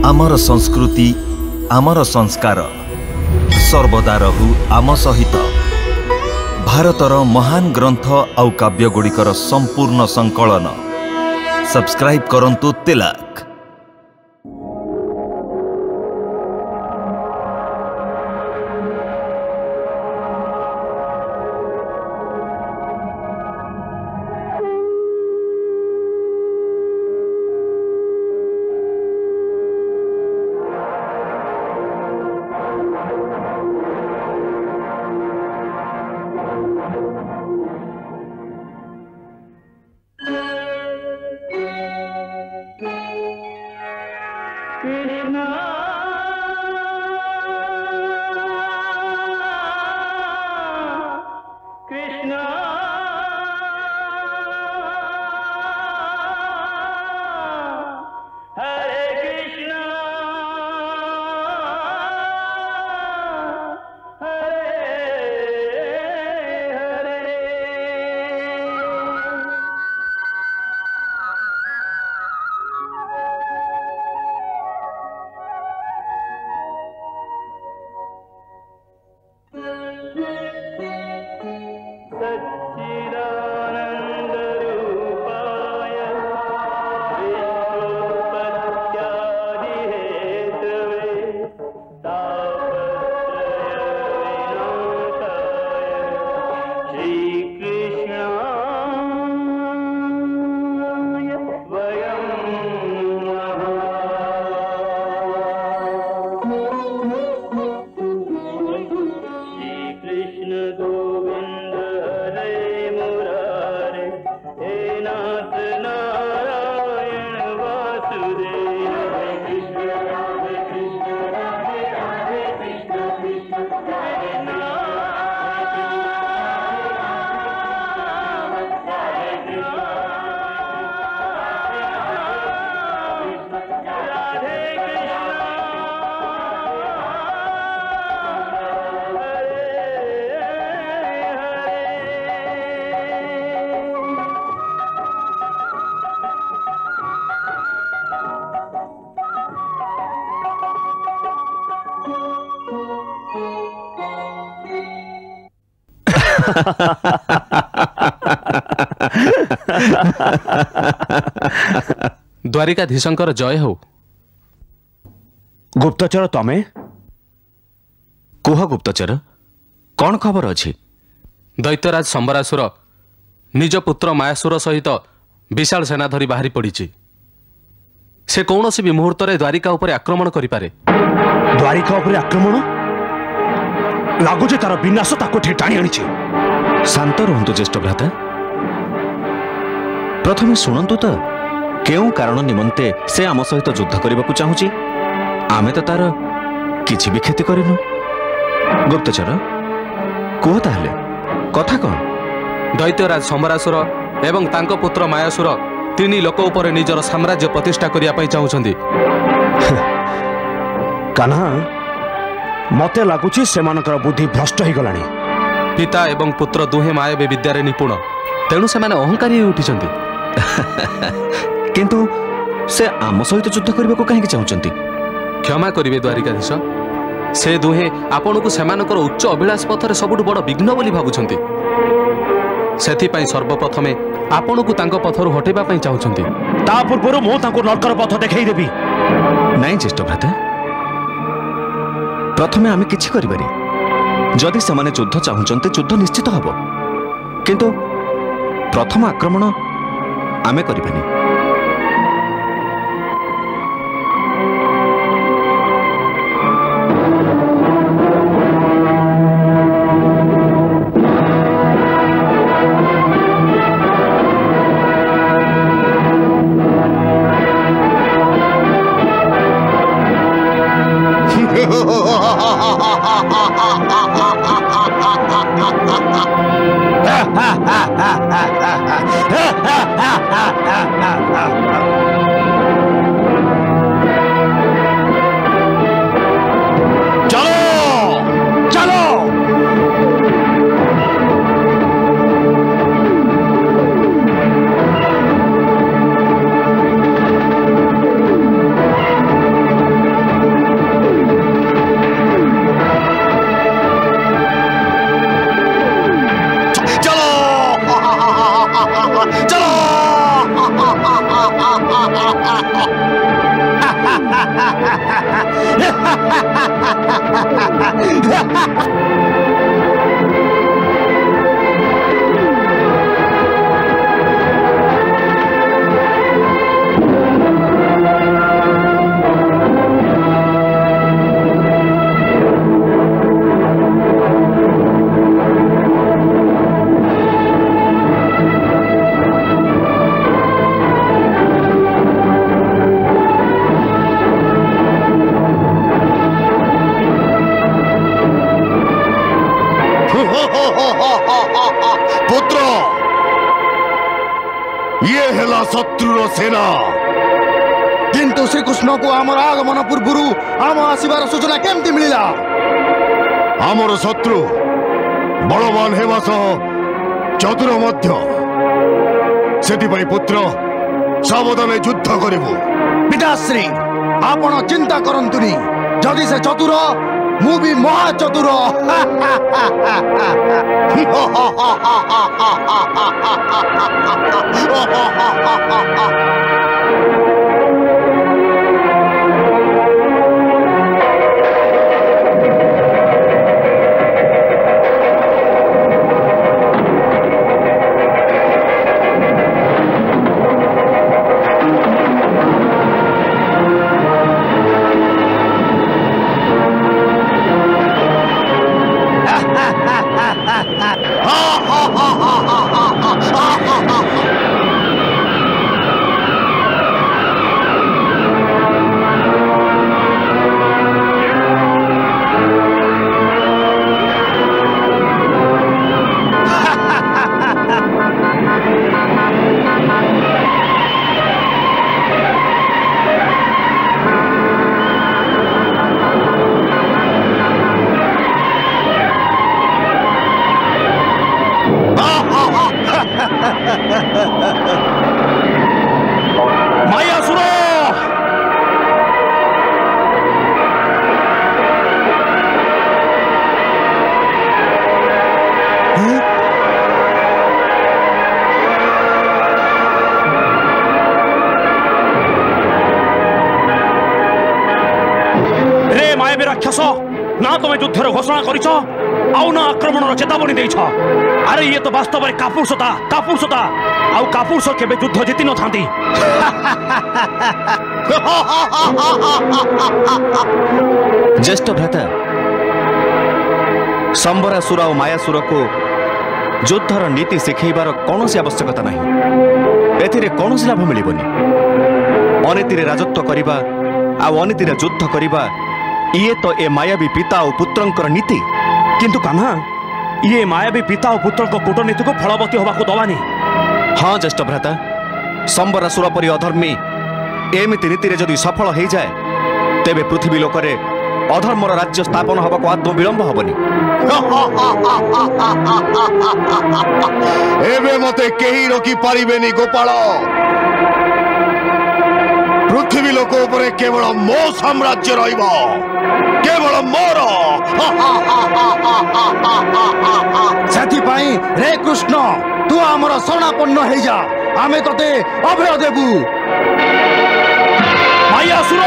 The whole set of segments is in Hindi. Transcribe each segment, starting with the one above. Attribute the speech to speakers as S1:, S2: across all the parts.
S1: आमर संस्कृति आमर संस्कार सर्वदा रहु आम सहित। भारतर महान ग्रंथ आउ काव्यगुड़िकर संपूर्ण संकलन सब्सक्राइब करंतु तिलक।
S2: द्वारिकाधीशंकर जय हो।
S3: गुप्तचर तमे कुह गुप्तचर कौन खबर अछि?
S2: दैत्यराज संबरासुर निज पुत्र मायासुर सहित विशाल सेना धरी बाहरी पड़ी। से कौनसी भी मुहूर्त द्वारिका उपरे आक्रमण करिपारे।
S3: द्वारिका उपरे आक्रमण लागुचे तार विनाश ताको टाणी आनिछि। शांत रहंतु ज्येष्ठ भ्राता। प्रथमे शुणंतु तो केउ कारण निमंते से आम सहित युद्ध करने को चाहूची। आमे तो तार किछि भी क्षति करिनु। गुप्तचर कुह ताहले कथा कौन?
S2: दैत्यराज संबरासुर एवं तांको पुत्र मायासुर तीन लोक उपर निजर साम्राज्य प्रतिष्ठा करिया पई चाहुछंदी।
S3: कान्हा मते लागुची सेमानकर बुद्धि भ्रष्ट हो गलानी।
S2: पिता एवं पुत्र दुहे मायावी विद्यारे निपुण, तेणु सेमाने अहंकारी हो उठिछंती।
S3: किंतु से आम सहित युद्ध करने को कहीं चाहते?
S2: क्षमा करिवे द्वारिकाधीश, से दुहे आपण को सेमानकर उच्च अभिलाष पथरे सबुठ बड़ विघ्न बोली भाबुछंती। सेथिपाई सर्वप्रथमे आपण को तांको पथरु हटेबा पई चाहुछंती।
S3: ता पूर्वरु मो तांको नरकर पथ देखाई देबी। नहीं ज्येष्ठ भ्राता, प्रथमे आमे किछि करिबारी। जदि सेमाने युद्ध चाहुछंती युद्ध निश्चित हबो, किंतु प्रथम आक्रमण आमे करिबानी।
S4: पुत्र ये हेला शत्रुर सेना किंतु श्रीकृष्ण को आमर आगमन पूर्व आम आसबार सूचना केमती मिला आमर शत्रु बलवान हेबा सह चतुर मध्य सेतिपई पुत्र सावधान युद्ध करिबु पिताश्री आपण चिंता करंतुनी जदि से चतुर मु भी महाचतुर
S5: ना तुम्हें युद्धर घोषणा करिछ आउ ना आक्रमण चेतावनी देइछ। अरे ये तो वास्तव में कापुरुषता कापुरुषता आउ कापुरुष केबे युद्ध जीति न थांती।
S3: ज्येष्ठ भ्राता संबरासुर और मायासुर को युद्धर नीति शिखेबार कौन सी आवश्यकता नहीं। एथिरे कौन सी लाभ मिलिबनी। अनीति राजत्व करिबा आ अनीति युद्ध करिबा ये तो ए मायावी पिता और पुत्रंकर नीति।
S5: किंतु कान्हा ये मायावी पिता और पुत्र कूटनीति को फलवती होगा दबानी।
S3: हाँ ज्येष्ठ भ्राता संबरासुर परी अधर्मी एमिति नीति जदि सफल हो जाए तेबे पृथ्वी लोकरे अधर्मर राज्य स्थापन होगा को आत्म विलंब हबनी।
S4: एबे मते केही रोकी पारिबेनी गोपाल। पृथ्वी लोक उपरे केवल मो साम्राज्य रहिबो केवल मोर। सेथि पई रे कृष्ण तू हमर शरणापन्न हे जा आमे तते अभय देबु।
S5: मायासुर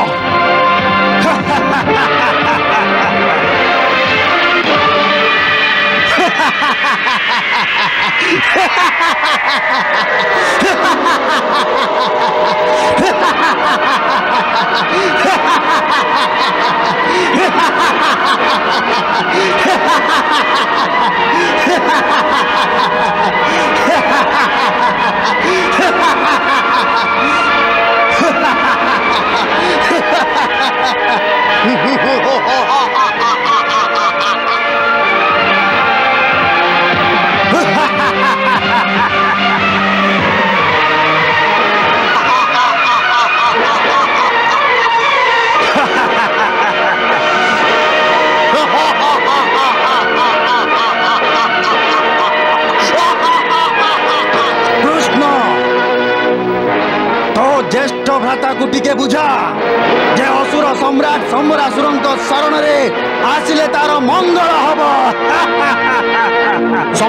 S4: ज्येष्ठ भ्राता को टिके बुझा जे असुर सम्राट संबरासुर शरण रे आसिले तार मंगल हब।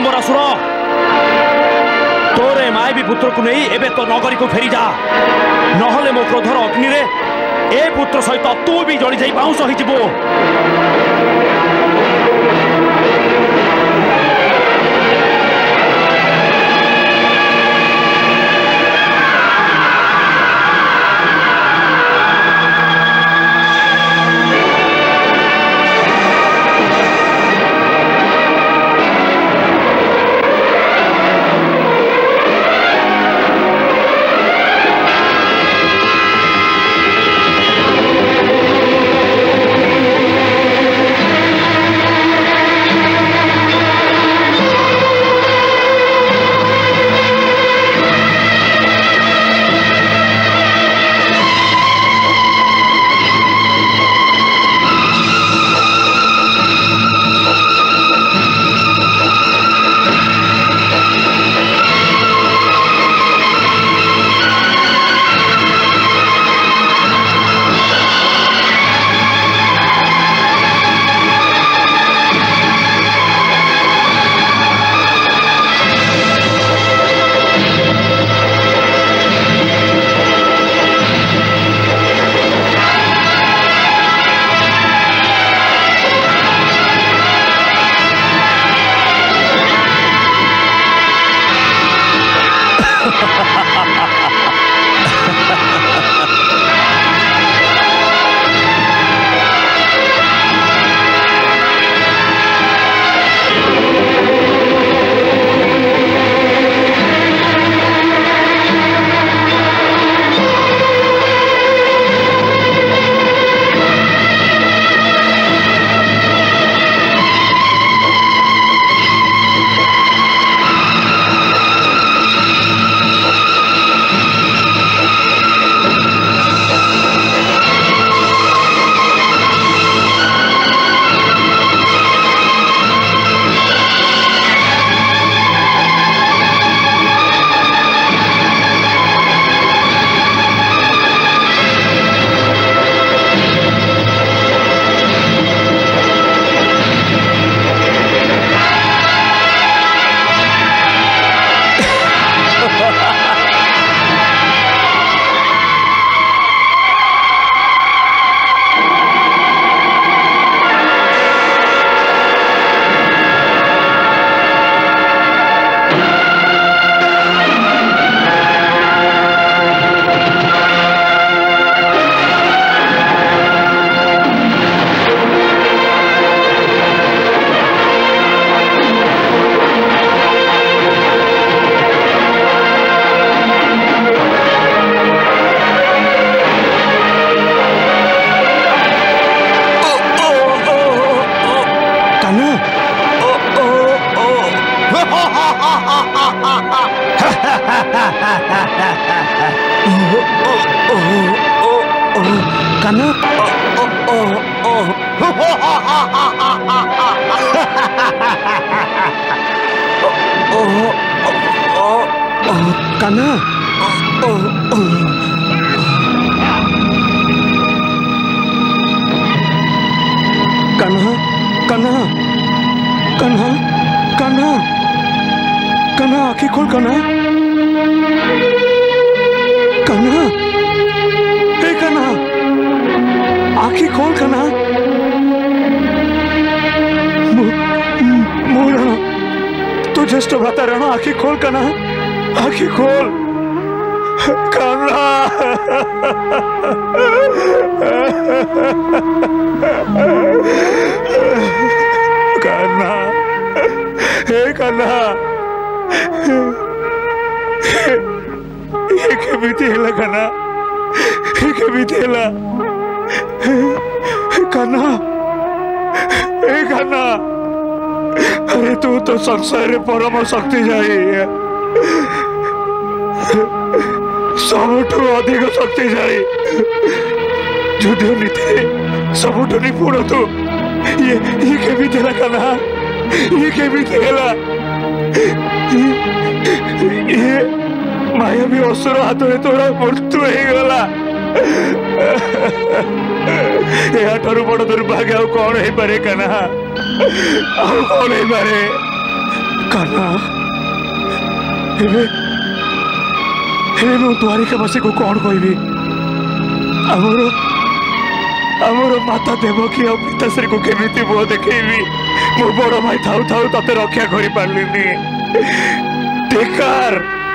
S5: संबरासुर तोरे मायावी पुत्र को नहीं एबे तो नगरी को फेरी जा। নহলে मो क्रोधर अग्नि रे ए पुत्र सहित तू भी जड़ी जाई बाउंस होइजिबो।
S3: कान्हा कान्हा कान्हा कान्हा कान्हा कान्हा कान्हा आँखें खोल कान्हा कान्हा हे कान्हा आँखें खोल कान्हा मोरा तू ज्येष्ठ भ्राता रण आँखें खोल कान्हा आँखें खोल कान्हा कान्हा हे कान्हा ये केमिति हेला कान्हा ये केमिति हेला कान्हा हे कान्हा अरे तू तो संसार रे परम शक्ति जाई सबुठु अधिक शक्ति जाई युद्ध नीति सबुठु निपुण तू ये केमिति हेला कान्हा ये केमिति हेला ये मायावी असुर हाथ में तोरा मृत्यु हो गला याठारु बड़ दुर्भाग्य आउ कौन हो पारे कान्हा आउ कौन हो पारे कान्हा
S5: हेले मु द्वारिकावासी को कौन कहबी आमर माता देवकी और पिताश्री को केमिति मुह देखी मो बड़ भाई थाऊ थाऊ तते रक्षा कर पार्लिनी धिकार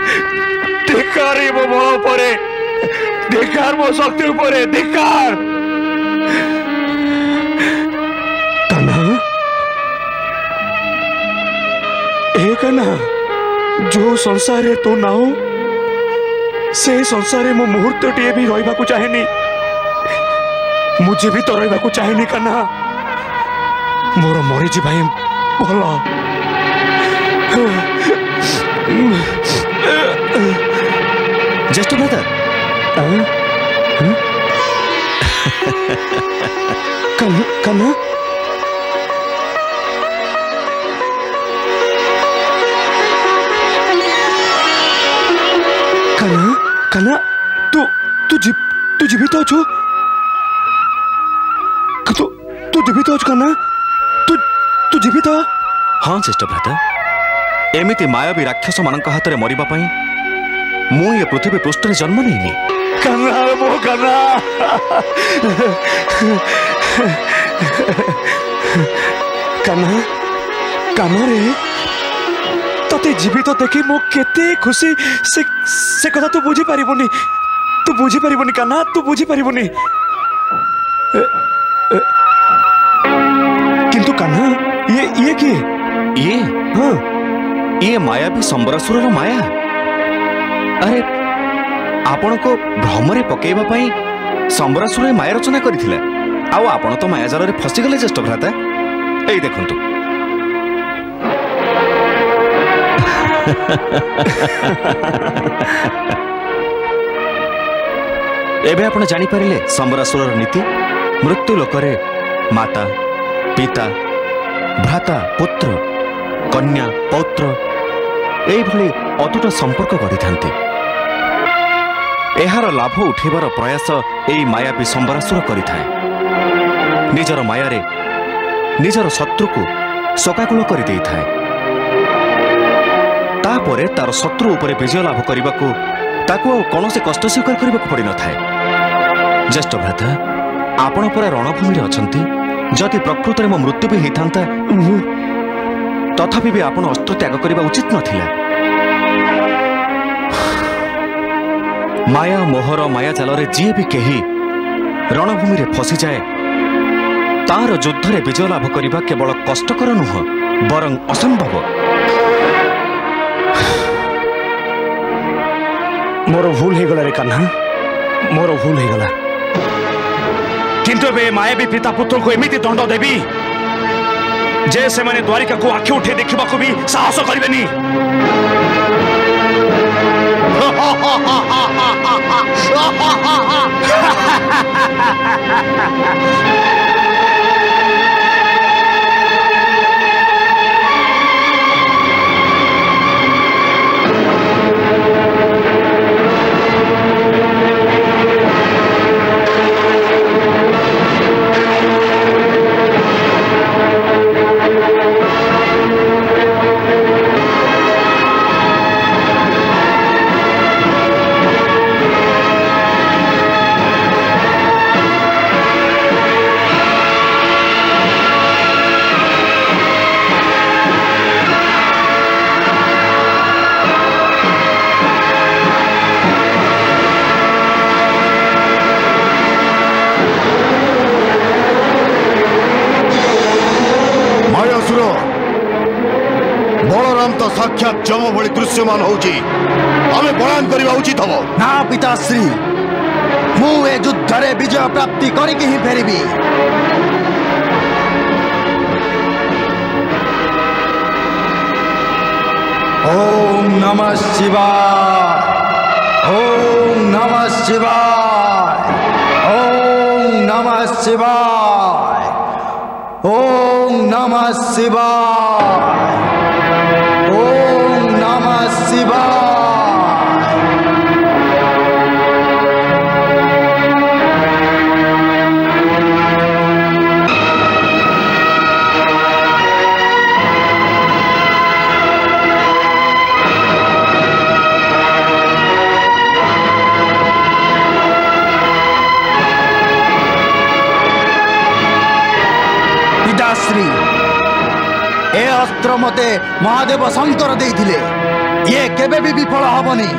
S5: मो बल परे धिकार मो शक्ति उपरे धिकार एक ना जो संसार तू ना से संसार मो मुहूर्त टे भी रहा को चाहेनी मुझे भी तो रहा को चाहेनी काना मोर मरीजी भाई भल
S3: ज्येष्ठ भ्राता
S5: काना काना काना तू जीवित अछु तू जीवित अछु काना तू जीवित
S3: हाँ ज्येष्ठ भ्राता एमिति मायावी राक्षस मान हाथ में मरवा मु ये पृथ्वी पृष्ठ जन्म नहीं
S5: काना मो काना काना काना रे तते जीवित देखी मो केते खुशी से कथा तू बुझी पारिबोनी काना तू बुझी पारिबोनी किंतु काना ये की
S3: ये
S5: हाँ
S3: ये मायावी संबरासुर माया अरे आपण को भ्रमरे पकेबा पई संबरासुर माया रचना करथिले आउ आपण तो माया जाल रे फसी गले ज्येष्ठ भ्राता एई देखंतु एबे आपण जानि परिले संबरासुर नीति मृत्यु लोकरे माता पिता भ्राता पुत्र कन्या पौत्र एई भली अतुट संपर्क गढ़ी थांती एहार लाभ उठेबार प्रयास एई मायावी संबरासुर करिथाए निजर मायारे निजर शत्रु को सकाकुल कर देइथाए तापरे तार शत्रु उपरे विजय लाभ करने को ताकू कौन से कष्ट स्वीकार करने को पड़ न था ज्येष्ठ भ्राता आपण पर रणभूमि अच्छा जदि प्रकृत में मो मृत्यु भी होता तथापि भी आपण अस्त्र त्याग करने उचित नथिला माया मोहर माया जाल जी भी कही रणभूमि रे फसी जाए तार युद्ध रे विजय लाभ करने केवल कष्टकर नुह बरं असंभव
S5: मोर भूल हो गला रे कान्हा मोर भूल हो गला किंतु बे मायावी पिता पुत्र को एमिति दंड देवी जे से माने द्वारिका को आखि उठे देखा को भी साहस करेनि
S4: साक्षात जम भली दृश्यमान होची हमें बयान करवा उचित हम
S6: ना पिताश्री मु ए युद्ध रे विजय प्राप्ति करिके ही फेरिबी ओम नमः शिवाय ओम नमः शिवाय ओम नमः शिवाय ओम नमः शिवाय ओम नमः शिवाय अस्त्र मते महादेव शंकर देइथिले ये केबे भी विफल हबनी।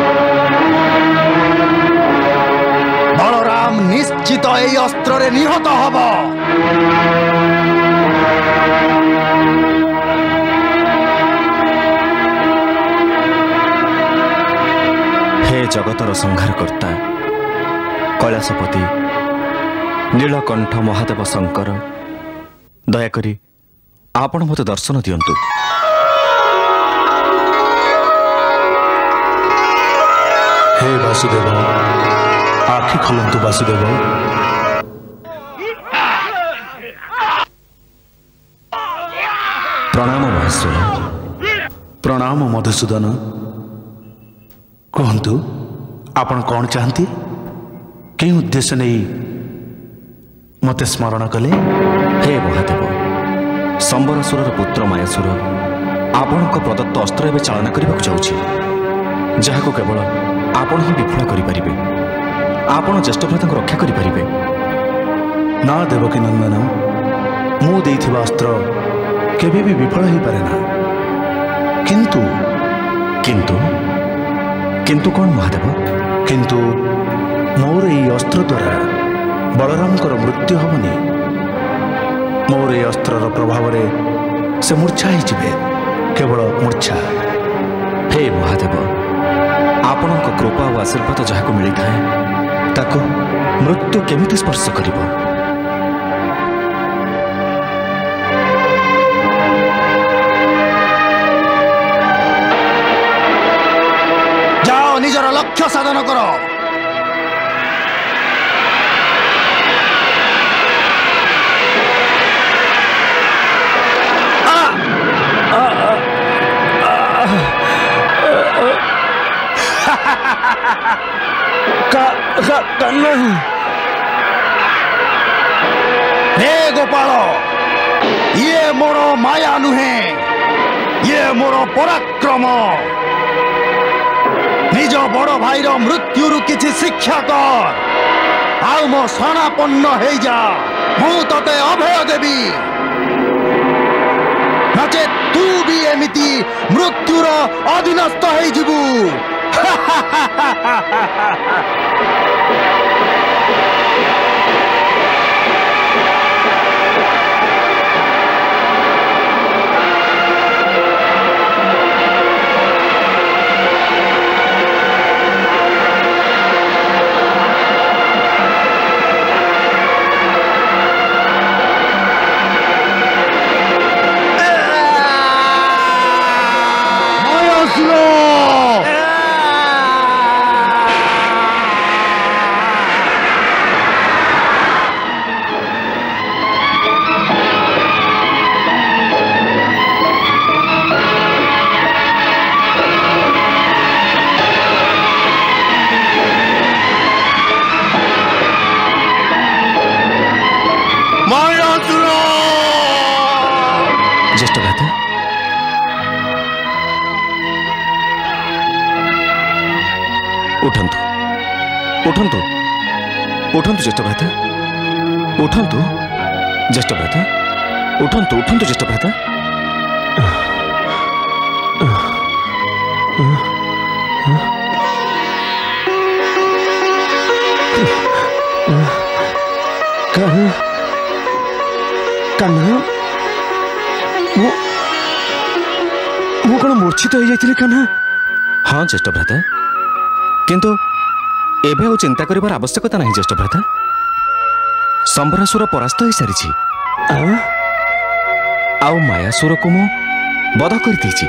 S6: बलराम निश्चित एई अस्त्र रे निहत हब।
S3: हे जगतर संहारकर्ता कैलासपति नीलकंठ महादेव शंकर दयाकरी आपण मते दर्शन दियंतु।
S5: हे वासुदेव आखि खोलंतु वासुदेव।
S3: प्रणाम महेश्वर।
S5: प्रणाम मधुसूदन। कहतु आपण कौन चाहती कि उद्देश्य नहीं मते स्मरण कले?
S3: हे महादेव संबरसुर पुत्र मायासुर आपण प्रदत्त अस्त्र एवं चालना करने जाऊँगी जहाँ को केवल आपण ही विफल करें। आपण ज्येष्ठ भ्राता रक्षा करें
S5: ना देवकी नंदन मु देइथिबा अस्त्र केबे भी विफल हो पारे ना। किंतु
S3: किंतु किंतु कौन महादेव?
S5: किंतु मोर ये अस्त्र द्वारा बलराम मृत्यु हबनी। मोर ये अस्त्र प्रभाव रे से मूर्छा ही जिवे, केवल मूर्छा।
S3: हे महादेव आपण कृपा और आशीर्वाद जहाँ को मिली थाए ताको मृत्यु केमिति स्पर्श करिबो?
S6: जाओ निजर लक्ष्य साधन करो। हे गोपाल ये मोर माया नुहे, ये मोर पराक्रम। निज बड़ भाईर मृत्यु किछि शिक्षा कर आउ मो शरणापन्न हो जा। मु तते अभय देवी नचे तू भी एमिति मृत्युर अधीनस्थ हो जिबु।
S3: ज्येष्ठ भ्राता उठंतु उठंतु उठंतु ज्येष्ठ भ्राता उठंतु ज्येष्ठ भ्राता उठंतु उठंतु ज्येष्ठ भ्राता।
S5: कान्हा मु कौन मूर्छित हो जाइए कान्हा?
S3: हाँ ज्येष्ठ भ्राता किंतु एबे और चिंता करिबार आवश्यकता नहीं ज्येष्ठ भ्राता। संबरासुर परास्त हो सारी आउ मायासुर को मु बध कर दीची।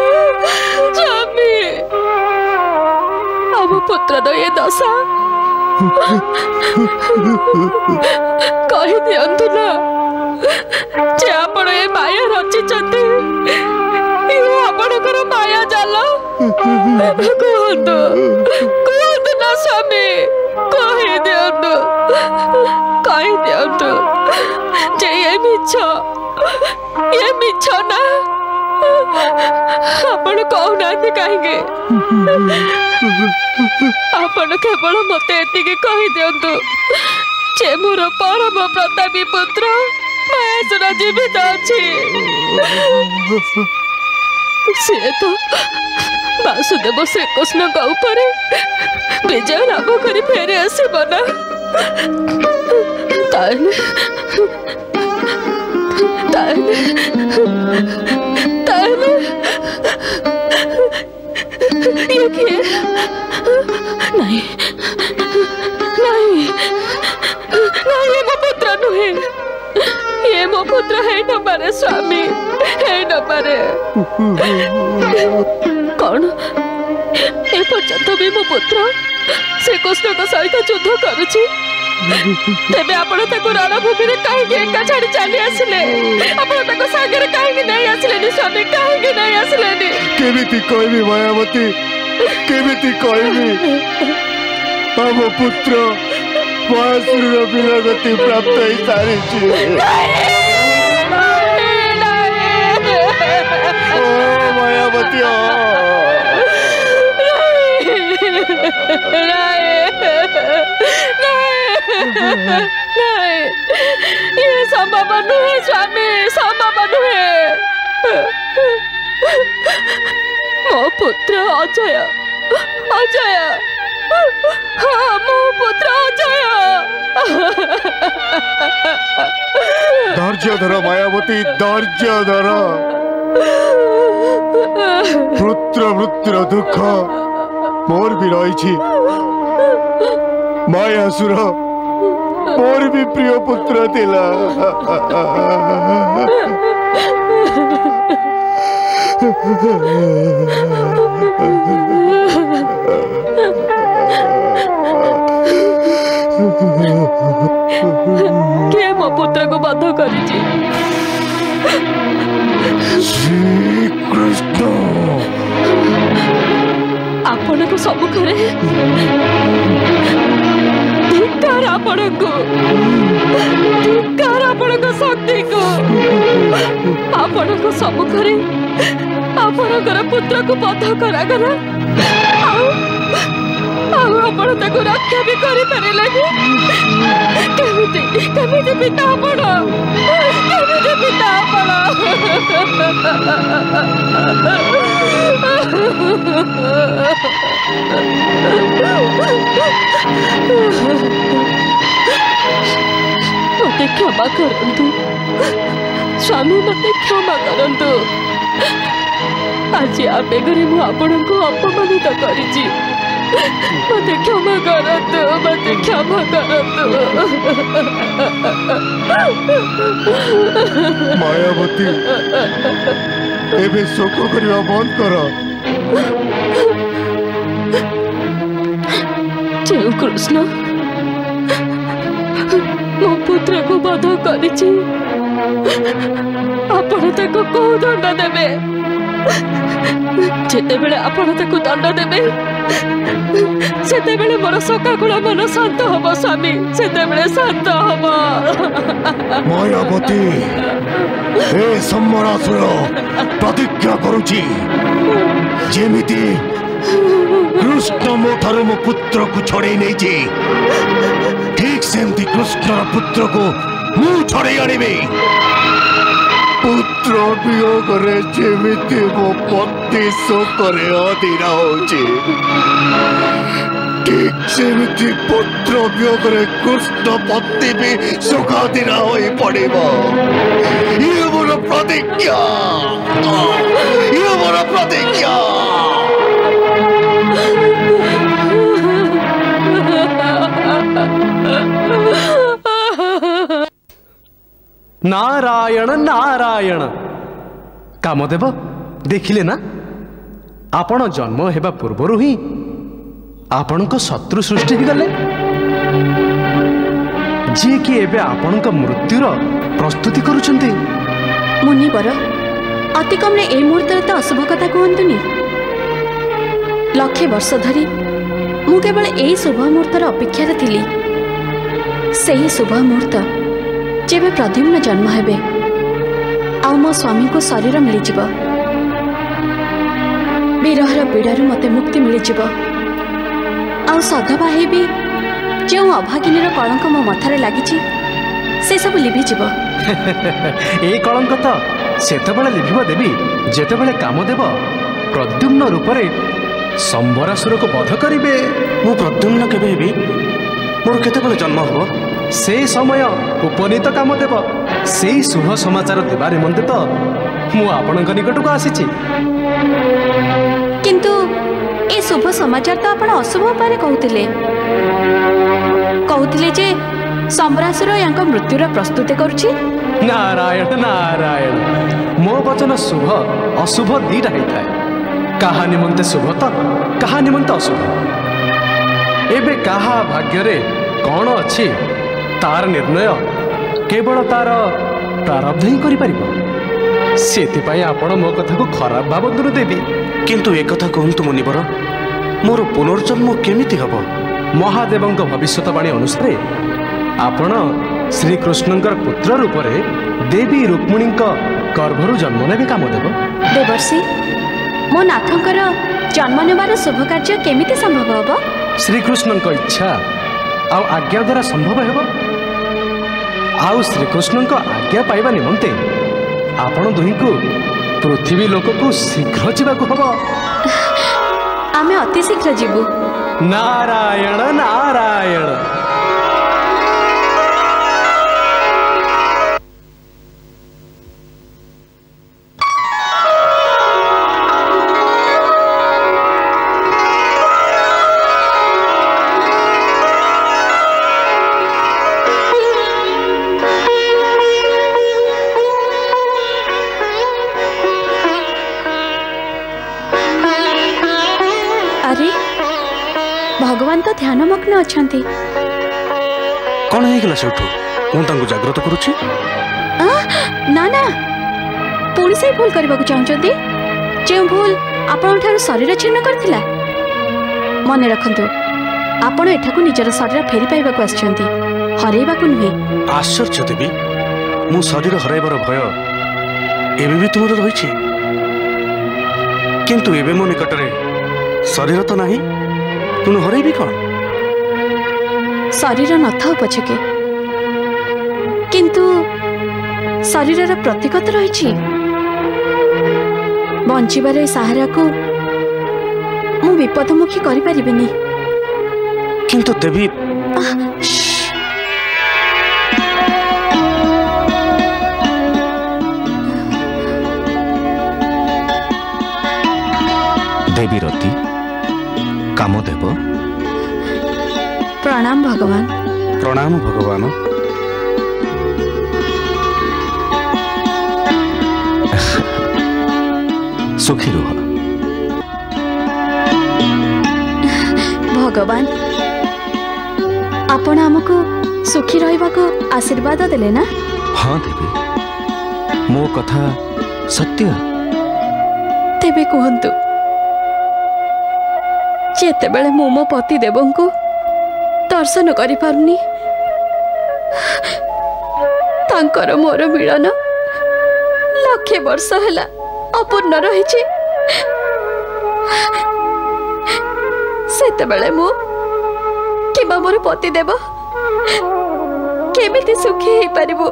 S7: पुत्र ये दशा कही दियंतु ना जे आपण ए माया रचिचंती आपणकर माया जाल कहतु कहतु ना स्वामी कही दियंतु जे ये मिछ ना आपण कहना कहीं आपण केवल मत एति कही दिंतु जे मोर परम प्रतापी पुत्र महेश्वर जीवित अच्छी सी तो वासुदेव श्रीकृष्ण ऊपर विजय लाभ कर फेरी आसब ना ये किए नहीं ये मो पुत्र नुहे ये मो पुत्र है न पारे स्वामी है न पारे कौन ए पर्यंत भी मो पुत्र श्रीकृष्ण सहित युद्ध करुची तेबे आपण ताको रणभूमि रे काहे एका छाड़ी चली आसिले आपण ताको सागर काहे नहीं आसिले नि स्वामी काहे नहीं आसिले नि
S4: केमिति कहबी मायावती केमिति कहबी हम पुत्र महेश्वर विलगति प्राप्त ही सारी ओ मायावती
S7: नहीं ये संभव नुहे स्वामी संभव नुहे मो पुत्र अजय अजय हाँ मो पुत्र अजय
S4: धैर्य धर मायावती धैर्य धर पुत्र मृत्युर दुख मोर भी रही मायासुर मोर भी प्रिय पुत्र थिला
S7: के मो पुत्र को बद्ध करी
S4: श्री कृष्ण
S7: आपण को सब करे धिक्कार आपण को शक्ति को आपण को सब करे आपणकर पुत्र को बद्ध करा करा आपण ताको रक्षा भी करि परिले केमिति पिता आपण केमिति पिता आपण मते क्षमा करंतु स्वामी मते क्षमा करंतु आज आवेगरे मु आपण को अपमानित करिछि मते क्षमा करंतु मते क्षमा करंतु
S4: मायावती एबे शोक करिया बंद कर
S7: जे कृष्ण मो पुत्र को बध करिछि आपण ताको को दंड देबे जेते बेले आपण ताको दंड देबे सेते बेले मोर सकाकुल मन शांत हबो स्वामी सेते बेले शांत हबो
S4: मायावती ए सम्मरासुर प्रतिज्ञा करूची जेमिति कृष्ण मो ठारू मो पुत्र को छड़े नहीं जी ठीक सेमती कृष्ण पुत्र को मु छड़े आनिबे पुत्र वियोग रे जेमिति मो पति शोकरे अधीन होची ठीक सेमिति पुत्र वियोग रे कृष्ण पति भी शोकाधीन होई पड़िबो ये मोर प्रतिज्ञा ये मोर प्रतिज्ञा
S2: नारायण नारायण कामदेव देखिले ना आपण जन्म हेबा पूर्वरु ही आपण को शत्रु सृष्टि ही गले
S8: जी कि एबे आपणक मृत्युर प्रस्तुति करुछन्ते।
S9: मुनिवर अति कम रे ए मुहूर्त तो अशुभ कथा कहतुनि। लक्षे वर्ष धरी मु केवल यही शुभ मुहूर्तर अपेक्षा थी। सही शुभ मुहूर्त जेबे प्रद्युम्न जन्म हेबे आ मो स्वामी को शरीर मिल जिवो, विरहर पीड़ारू मते मुक्ति मिल जिवो, आ सधवा हेबी जो अभागिनीर कलंक मो मथारे लागिछि से सब लिभि जिवो।
S8: ए कलंक तो सेतबेले लिभिब देवी जेतेबेले कामदेव प्रद्युम्न रूपरे संबरासुर को वध करिवे।
S5: मु प्रद्युम्न केबे हेबी? मोर केतेबेले जन्म हबो?
S8: से समय उपनीत कामदेव से शुभ समाचार देवा निमंते तो मु आपणक निकट को आसीछि।
S9: किंतु ए शुभ समाचार तो आपण अशुभ उपाय कहउतिले जे संबरासुर यांक मृत्युर प्रस्तुति करुछि।
S8: नारायण नारायण, मो वचन शुभ अशुभ दीटा होता है। कहा निमंते शुभ तो कहा निमंते अशुभ। एबे कहा भाग्य रे कौन अच्छी तार निर्णय केवल तार प्रारब्ध ही करि परिबो। सेतिपाई आपण मो कथा को खराब भावन्तु देवी।
S5: किंतु एक कथा कहंतु मुनिवर, मोर पुनर्जन्म केमिति हबो?
S8: महादेवंक भविष्यवाणी अनुसार आपण श्रीकृष्णंकर पुत्र रूपरे देवी रुक्मिणी गर्भरु जन्म नेबे कामदेव।
S9: देवर्षि मो नाथंकर जन्म नेबार शुभ कार्य केमिति संभव हबो?
S8: श्रीकृष्णंक इच्छा आ आज्ञा द्वारा संभव हेबो। आउ श्रीकृष्णंक आज्ञा पाइबा निमंते आपण दुही को पृथ्वी लोक को शीघ्र जीवाकू हबो।
S9: आमे अति शीघ्र जीवु।
S8: नारायण नारायण।
S9: भगवान तो ध्यानमग्न अछंती।
S5: कौन है गला सेठू? मु तांको जागृत करूची।
S9: ना ना, पुणी से भूल करबा को चाहछंती जे भूल आपण ठार शरीर छिन्न करथिला। मने रखंतु आपण एठा को निजर शरीर फेरी पाइबा को आछंती, हरेबा को नुहे।
S5: आश्चर्य देवी, मु शरीर हराइबार भय एबे भी तुमर रहिछि, किंतु एबे मो निकटरे शरीर तो नाही, तुम हरैबी कौन?
S9: शरीर न था पछके किंतु शरीर प्रतीक तो रही। बंचारे सहारा को मु विपदमुखी करि परिबिनी।
S5: किंतु देवी
S3: देवी रति कामदेव।
S9: प्रणाम भगवान।
S5: प्रणाम भगवान।
S3: सुखी रुह
S9: भगवान। आपण आमको सुखी रहिबा को आशीर्वाद देले ना?
S3: हाँ देवी, मो कथा सत्य।
S9: तेबे कहंतु जेतेबेले मु मो पति देवं को दर्शन करि पारुनी, तांकर मोर मिलन लक्षे वर्ष हैला अपूर्ण रहिछि, सेतेबेले मु किबा मोर पति देव केमिति सुखी हे परिबो?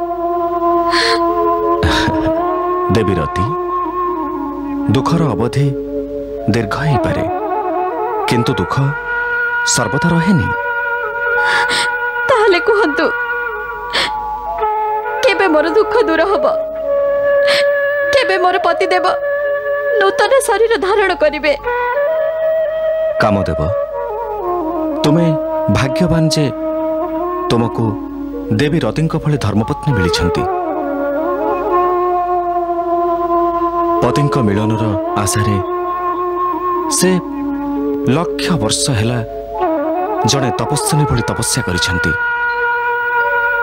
S3: देवी रति, दुखर अवधि दीर्घ ही पारे, किंतु दुख सर्वदा रहेनी।
S9: ताहले कहंतु केबे मोर दुख दूर हबो? केबे मोर पति देव नूतन शरीर धारण करिवे?
S3: कामदेव, तुमे भाग्यवान जे तुमको देवी रतिंक भली धर्मपत्नी मिलिछंती। पतिंक मिलनर आशारे से लक्ष वर्ष हैला जड़े तपस्विनी भली तपस्या करिछंती,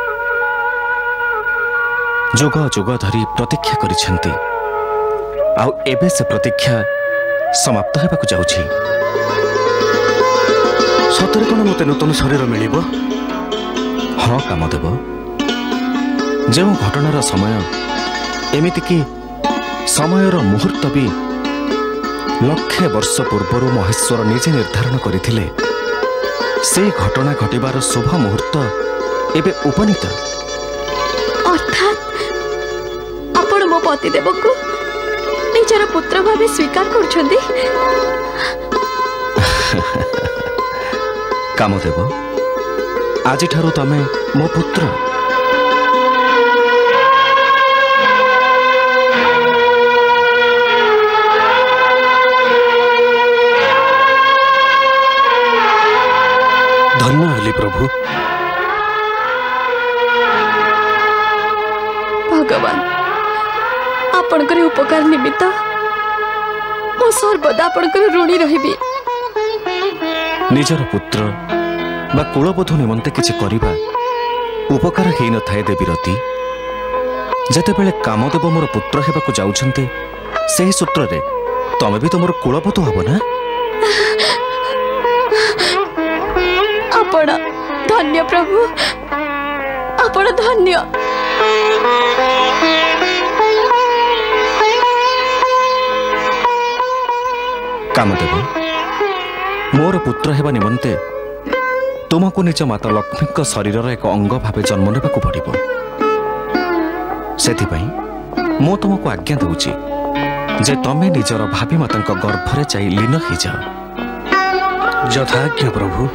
S3: जुग जुग धरी प्रतीक्षा करिसेंती आउ एबे से प्रतीक्षा समाप्त हेबाकु जाउछि।
S5: सतरे कोन मते नूतन शरीर मिलिबो?
S3: हाँ कामदेव, जो घटनार समय एमिति कि समयर मुहूर्त भी लक्षे वर्ष पूर्वर महेश्वर निजे निर्धारण करथिले, से घटना घटिबार शुभ मुहूर्त एबे उपनीत।
S9: अर्थात आपण मो पतिदेव को निजर पुत्र भावे स्वीकार करछन्ती?
S3: कामदेव, आज ठारू तमे मो पुत्र।
S5: धन्य हेली प्रभु।
S9: भगवान, आपणकर उपकार निमित्त मो सर्वदा आपणकर ऋणी रहिबी।
S3: निजर पुत्र बा कुलबधू निमंते किछि करिबा उपकार हेई न थाए देवीरती। जेतेबेले कामदेव मोर पुत्र हेबाकु जाउछन्ते, सेही सूत्ररे तमे भी तो मोर कुलबधू हबो ना?
S9: आपण धन्य प्रभु, आपण धन्य।
S3: कामदेव, मोर पुत्र हेबा निमंते तुमको निज माता लक्ष्मी शरीर एक अंग भावे जन्म नेबाकु पड़िबो। सेथिपई मो तुमको आज्ञा दूची जे तमे निजर भाभी माता गर्भरे जाई लीन हो जाओ।
S5: यथाज्ञा प्रभु।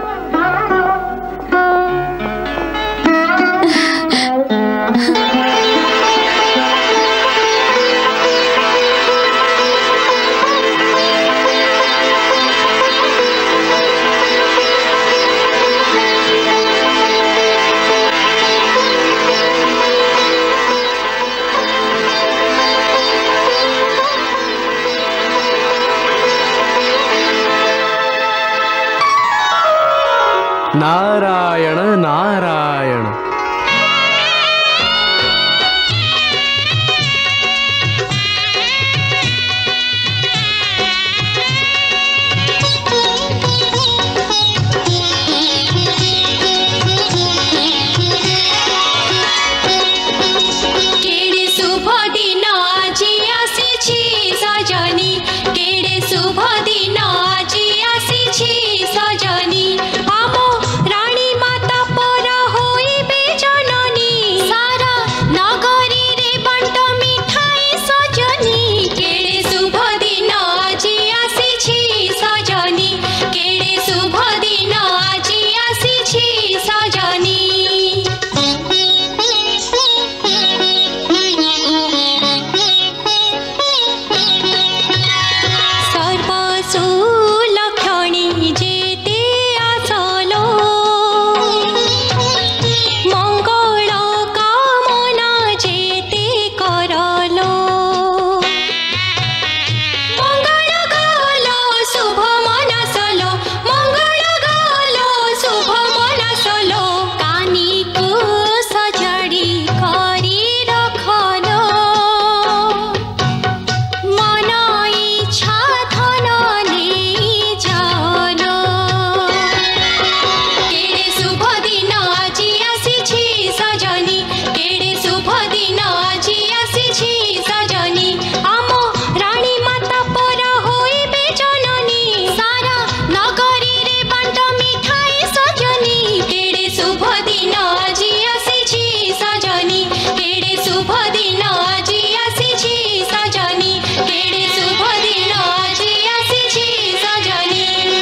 S8: नारायण नारायण।
S10: केड़े शुभ दिन आज आसीछि सजनी, केड़े शुभ दिन आज आसीछि सजनी। रानी माता पर होइबे जननी, सारा नगरी रे बंट मिठाई सजनी। केड़े शुभ दिन आज आसीछि सजनी, केड़े शुभ दिन आज आसीछि सजनी। सर्वसुलक्षणी जेते आसलो, मंगल कामना जेते करलो। मंगल गालो शुभ मनसलो, मंगल गालो शुभ मनसलो। कानी को सजड़ी करी रखलो, मन इच्छा धन नहीं जानो। केड़े शुभ दिन आज आसीछि सजनी, केड़े शुभ दिन आज आसीछि सजनी। आम रानी माता पर होइबे जननी, सारा नगरी रे बंट मिठाई सजनी। केड़े शुभ दिन आज आसीछि सजनी, केड़े शुभ दिन आज आसीछि सजनी, केड़े शुभ दिन आज आसीछि सजनी।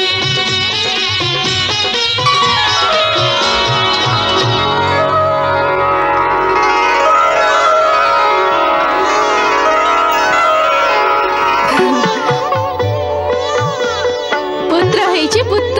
S9: पुत्र ହେଇଛି पुत्र।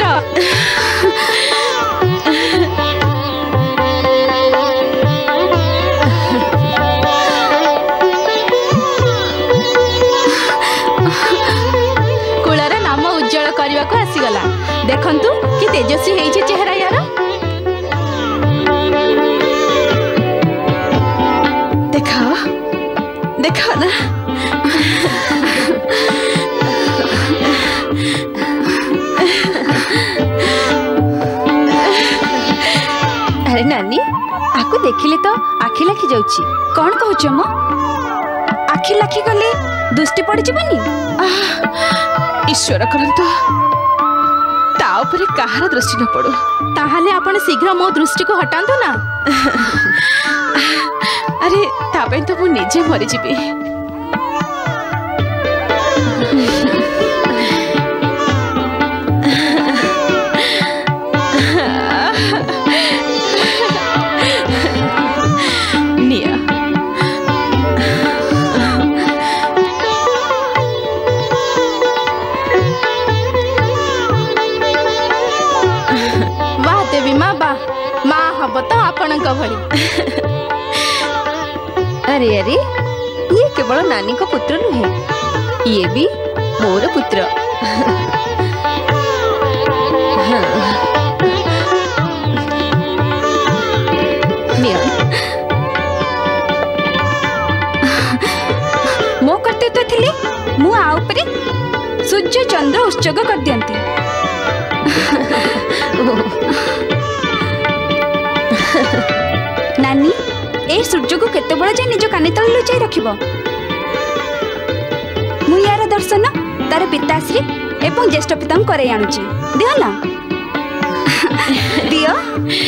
S9: कुळर नाम उज्जवल करबाकू आसीगला। देखंतु कि तेजस्वी ହେଇଛି चेहरा यार। देखा ना अरे नानी आकु देखिले तो आखि लाखी जाउची कौन कहूछ मो आखि लाखी गले दृष्टि पड़ जीवनी ईश्वर करंतु ता ऊपर कहार दृष्टि न पड़ो ताहाले आपण शीघ्र मो दृष्टि को हटांतु ना अरे तापे तो मु निजे मरी जीबी तो आपण भली अरे अरे ये केवल नानी को पुत्र नुहे ये भी मोर पुत्र मो करते तो थिले मु आ ऊपर सूर्य चंद्र उत्सर्ग कर दियंती नानी ए सूर्य को केते बड़ जाय निज कानी तले लुचाई रखिबो मु यार दर्शन तार पिताश्री एवं ज्येष्ठ पिता करे आनुची दियो ना दियो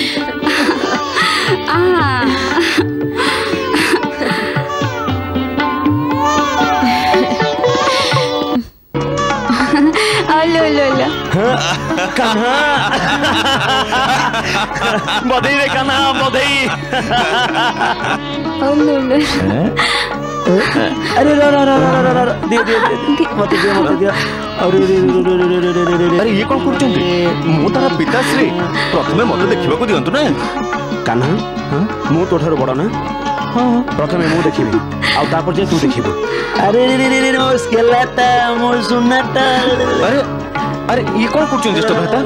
S9: लो लो लो
S5: कान्हा बधाई रे कान्हा बधाई
S11: अरे दे मत दिया
S3: अरे ये कौन करछंती मु तारा पिताश्री प्रथमे मते देखिबा को दियंतु ना
S5: कान्हा मु तोठार बड़ ना प्रथमे मु देखिबी आ तापर जे तू देखिबो
S11: अरे रे मो स्केलाता मो सुनाता
S3: अरे अरे ये कौन करछन ज्येष्ठ भ्राता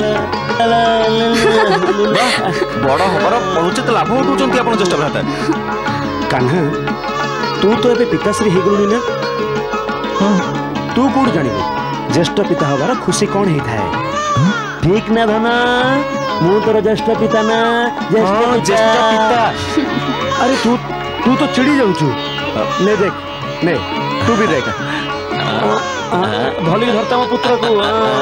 S3: बड़ हबर बहुत लाभ उठुचंती आपण ज्येष्ठ भ्राता
S5: कान्हा तू तो एबे पिताश्री हे गलुनी ना तू कोड जानिबो ज्येष्ठ पिता हबार खुशी कौन ही थाए
S11: ठीक ना धना मु तोर ज्येष्ठ पिता ना
S3: ज्येष्ठ पिता
S5: अरे तू तो चिड़ी जाउछु ले देख ले तू भी देख भली धरता मो पुत्र को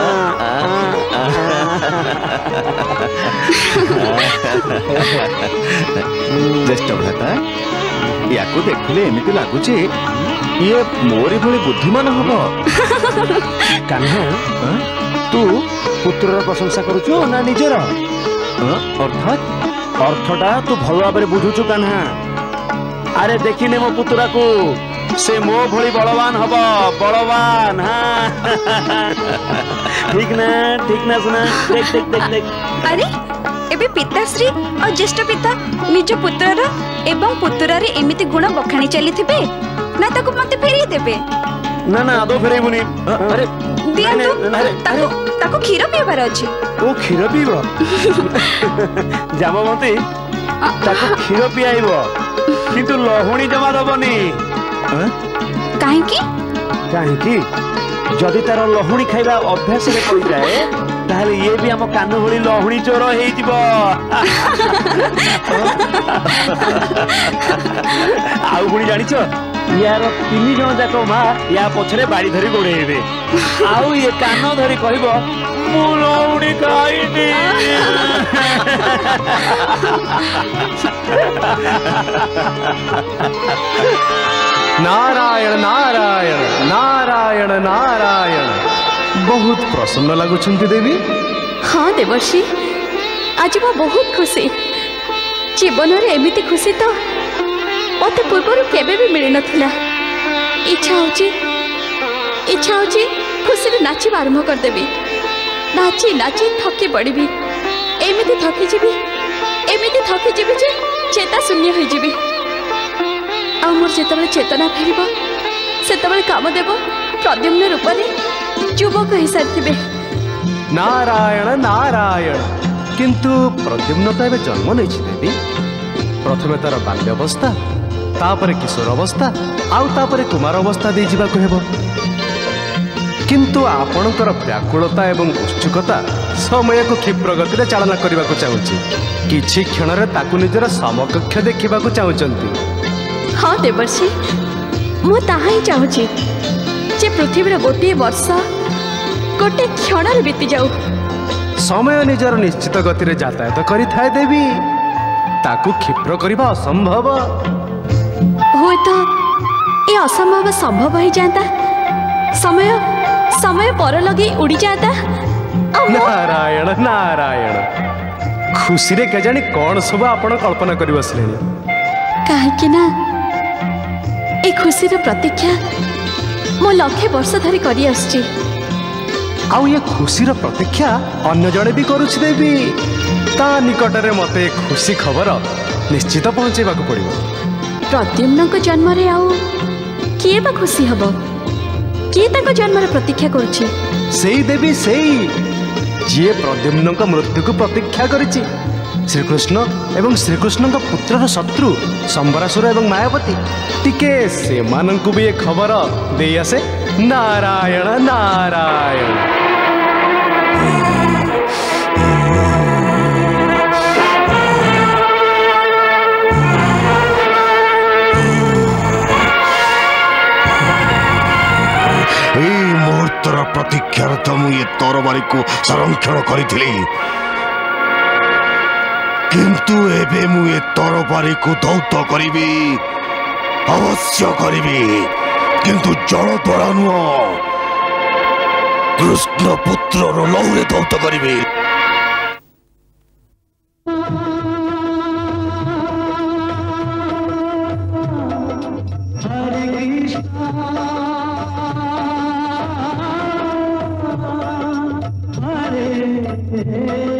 S3: ज्येष्ठ भ्राता या को देखले एमिति लागुची ये मोरी भली बुद्धिमान हबो
S5: कान्हा तू पुत्रर प्रशंसा करूछु ना निजर
S3: अर्थात
S5: अर्थटा तू भल भाबरे बुझुछु कान्हा अरे देखिने मो पुत्रा को से मो भली बलवान हब बलवान ठीक ना सुना देख देख देख देख
S9: अरे एबे पिताश्री और ज्येष्ठ पिता निज पुत्रर एवं पुत्रर एमिति गुण बखाणी चली थिबे ना ताको मते फेरी देबे
S5: ना आदो फेरेबुनी
S9: अरे दियंतु ताको खीर पीबार अछि
S5: ओ खीर पीबो जामवती ताको खीर पियाइबो किंतु लहुणी जमा दबनी
S9: काहेकी
S5: जदि तार लहुणी खाइबा अभ्यास रे पड़ी जाए ताहले ये भी हम कान भली लहुणी चोर हेई जिवो आउ गुणी जानिछ यार तीन जण जाको मा या पछरे बाड़ी धरी गोड़ेबे आउ ये कान धरी कहबो मु लहुणी खाइनी
S8: नारायण नारायण नारायण नारायण बहुत प्रसन्न लगुछंती देवी
S9: हाँ देवर्षि आज मैं बहुत खुशी जीवन में एमिति खुशी तो मत पूर्व केबे भी मिल नथिला इच्छा होची खुशी नाचिबा आरंभ करदेवी नाची नाची थकी पड़ी एमिति थकी जीवी जे चेता शून्य हो जीवी आ मोर जेतबेले चेतना फेरिबो सेतबेले काम देबो प्रद्युम्न रूप में युवक हो सारी
S8: नारायण नारायण किंतु प्रद्युम्न तो एबे जन्म नहीं देवी प्रथमे तार बाल्यावस्था तापरे किशोर अवस्था आउ तापरे कुमार अवस्था दे जिबाको हेबो किंतु आपणकर व्याकुलता एवं उत्सुकता समय को क्षिप्र गति चालना करने को चाहूँगी किछि क्षण रे ताकु निजर समकक्ष देखा चाहूँगी।
S9: हाँ देवर्षि मु ताहा ही चाहूँगी जे पृथ्वी गोटे वर्ष गोटे क्षण बीती जाऊ।
S8: समय निजर निश्चित गति रे यातायात करि थाए देवी ताकु क्षिप्र करबा असंभव
S9: हुए तो ये असंभव संभव हो जाता समय समय पर लगे उड़ी जाता।
S8: नारायण नारायण खुशी रे के जानी कौन सब आपण कल्पना करि बसले
S9: काहे ना ए खुशी रे प्रतीक्षा मो लक्षे वर्ष धरी करी आछी
S8: आउ ये खुशी रो प्रतीक्षा अन्य जड़े भी करुछि देवी ता निकट रे मते खुशी खबर निश्चित पहुँचेबा को पड़िबो।
S9: प्रद्युम्न को जन्म रे आउ किए बा खुशी हबो किए ताको जन्म रे प्रतीक्षा करुछि
S8: सेई देवी सेई जे प्रद्युम्न को मृत्यु को प्रतीक्षा करिछि श्रीकृष्ण एवं श्रीकृष्ण का पुत्र शत्रु संबरासुर एवं मायावती टिके से माननकु भी ये खबर दे आसे। नारायण नारायण
S4: मुहूर्तर प्रतीक्षार तो मुझे तरबारी को संरक्षण करी किंतु एबे मुझे तरबारी को दौत करी अवश्य करी किंतु जल द्वारा नुह कृष्ण पुत्र लौरे दौत करी।
S12: Hare